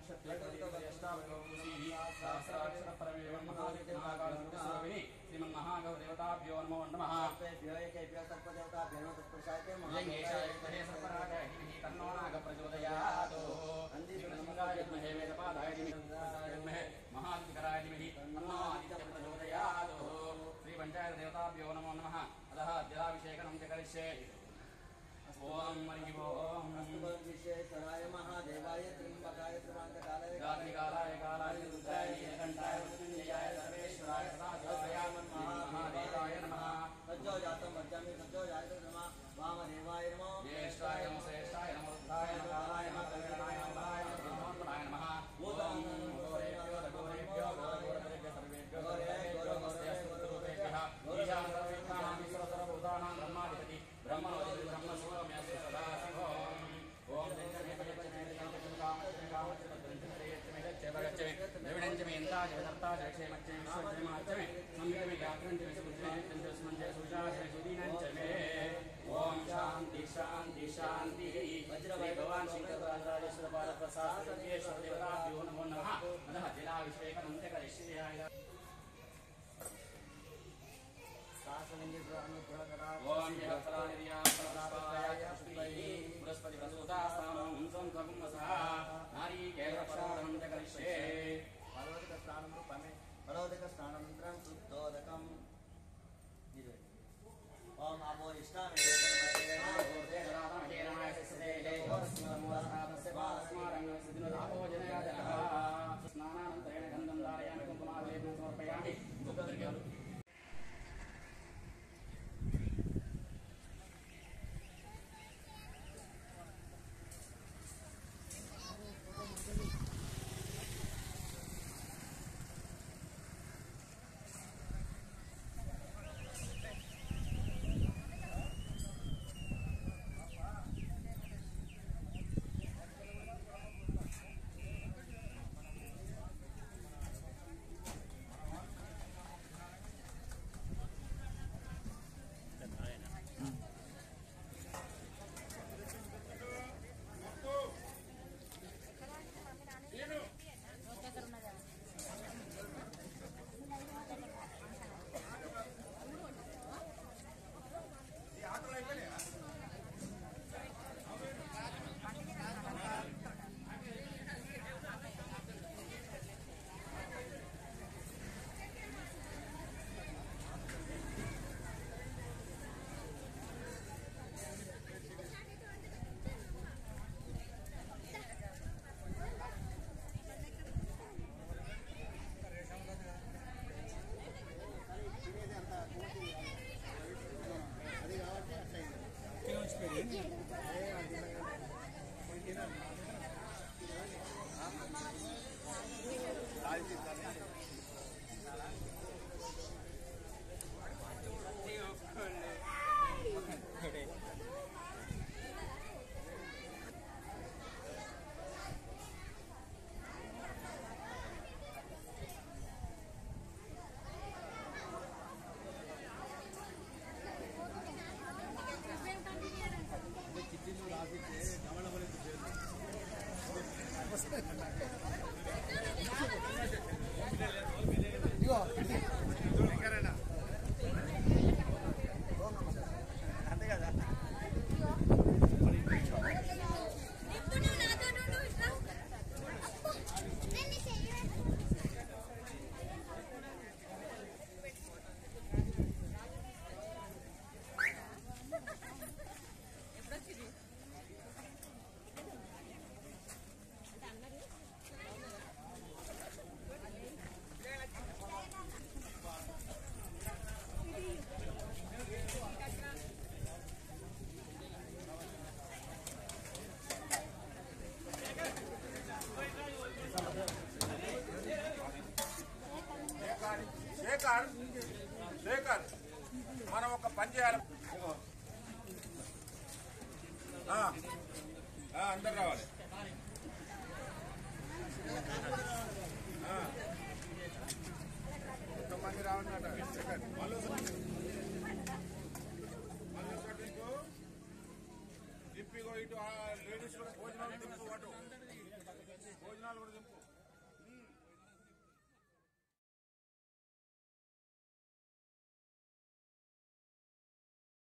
श्रीमन्महागौरदेवताभ्यो नमो नमः। तन्नो नागप्रचोदयात्। विद्महे वेदपादाय धीमहि महादिकराय धीमहि तन्नो आदित्यप्रचोदयात्। श्रीपञ्चायतदेवताभ्यो नमो नमः। अतः जलाभिषेकं च करिष्ये। ओम हरि ओम विश्वेश्वराय महादेवाय त्र्यंबकाय त्रिमांतकालाय कालाय कालाय रुद्राय नीलकंठाय मृत्युंजयाय सर्वेश्वराय सदाशिवाय महादेवाय नमः। सज्जो जातं वज्जामि सज्जो जायते नमः वामदेवाय नमः। ज्येष्ठाय नमः श्रेष्ठाय नमः रुद्राय नमः कालाय नमः कल्याणाय नमः ब्रह्मणाय नमः। ओम गोरेभ्यो गोरेभ्यो गोरेभ्यो सर्वेभ्यो गोरेभ्यो नमस्तेभ्यः ईशान सर्वेभ्यां सर्वभूतानां ब्रह्माधिपति ब्रह्मणोऽधिपति ब्रह्मशिवोऽम्य सदाशिवोम्। ओम शांति शांति शांति। भगवान शंकर प्रसाद देवताभ्यो नमो नमः। अतः जलाभिषेकं च करिष्यामि। ओम बृहस्पति प्रसूतास्तामं संसगुमसः नारीकेलक्षारणं च करिष्ये। फलोदकस्नानन्तरं शुद्धोदकम्। ओम आपो इष्टामि स्नानानन्तरेण गन्धं धारयामि कुङ्कुमालेपनं समर्पयामि। శేఖర్ మనం ఒక పని చేయాలి. అందరు రావాలి. ఎంతమంది రావాలన్నట ఇప్పిగో ఇటు లేడీస్ కూడా భోజనం తిప్పు అటు భోజనం విత్తనాలు కూడా దింపు